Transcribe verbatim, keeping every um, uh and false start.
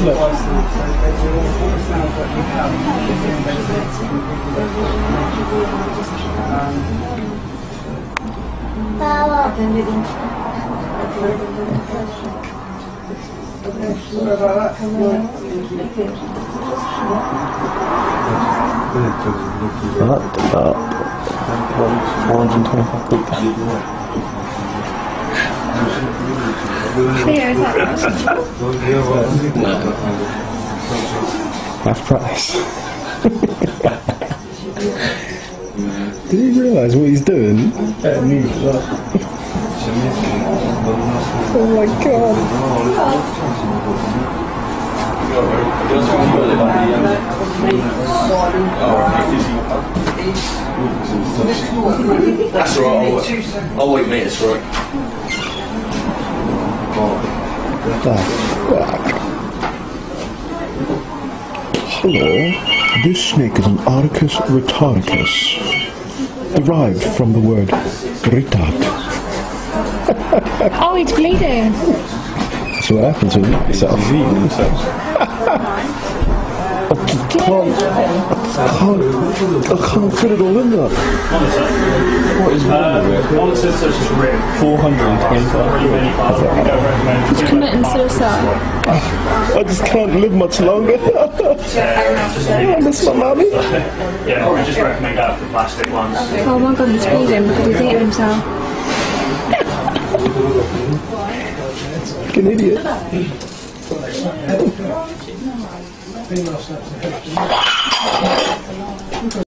Look. That, about four hundred twenty-five quid. Theo, is that Half price. Did he realise what he's doing? Oh my god. That's right, I'll, I'll wait mate, it's right. The fuck? Hello. This snake is an Arcus retardicus, derived from the word retard. Oh, it's bleeding. That's what happens when you eat yourself. He's eating himself. I can't, I can't, I can't fit it all in there. What is wrong with it? four hundred twenty-five. He's committing suicide. I just can't live much longer. I miss my mommy. Yeah, probably just recommend going for the plastic ones. Oh my god, he's bleeding because he's eating himself. Fucking idiot.